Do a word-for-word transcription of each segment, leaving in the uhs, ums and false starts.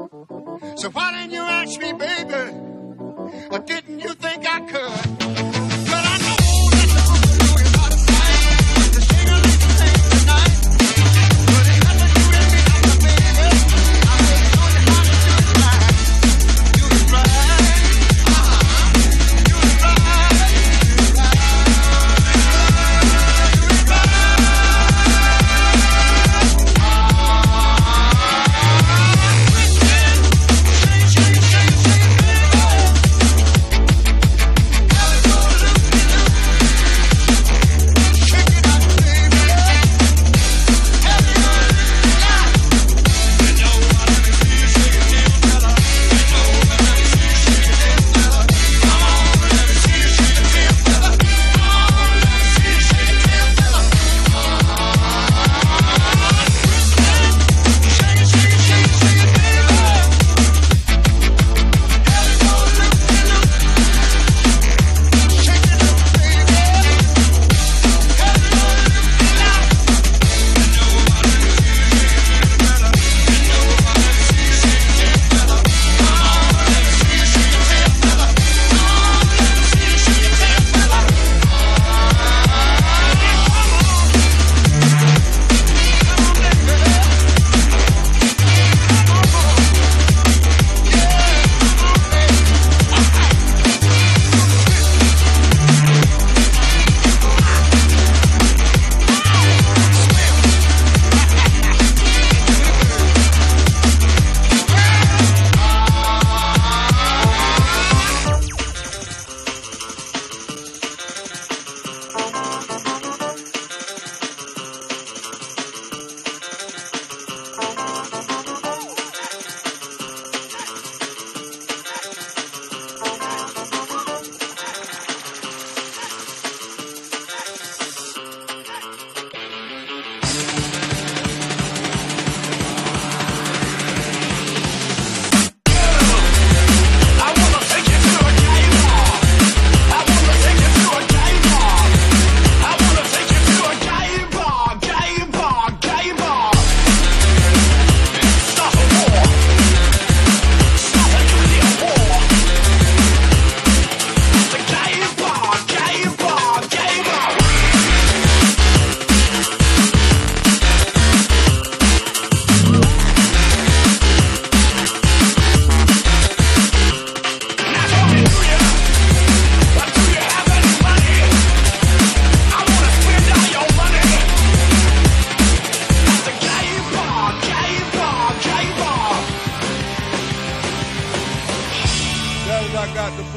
So why didn't you ask me, baby? Or didn't you think I could? But I know that the boogaloo is out of sight. The singer is the same tonight. But ain't nothing you and me like a baby. I really know you how to do it right. Do it right. Uh-huh. Do it right. Do it right.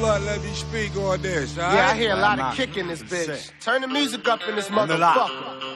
Yeah, I hear a lot of kick in this bitch. Turn the music up in this motherfucker.